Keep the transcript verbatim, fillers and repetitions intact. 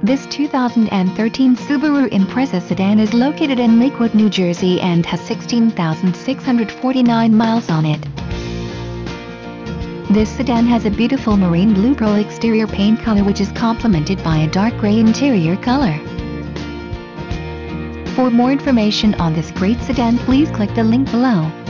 This two thousand thirteen Subaru Impreza sedan is located in Lakewood, New Jersey and has sixteen thousand six hundred forty-nine miles on it. This sedan has a beautiful marine blue pearl exterior paint color which is complemented by a dark gray interior color. For more information on this great sedan, please click the link below.